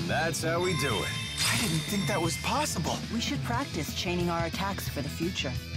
That's how we do it. I didn't think that was possible. We should practice chaining our attacks for the future.